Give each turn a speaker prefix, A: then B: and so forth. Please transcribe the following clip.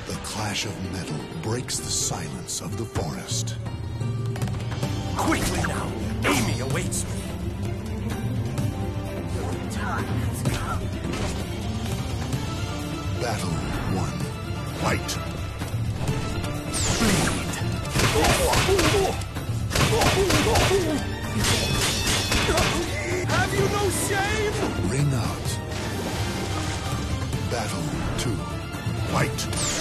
A: The clash of metal breaks the silence of the forest.
B: Quickly now! Amy awaits me!
C: Your time has come.
A: Battle 1. Fight!
B: Bleed! Have you no shame?
A: Ring out. Battle 2. Fight!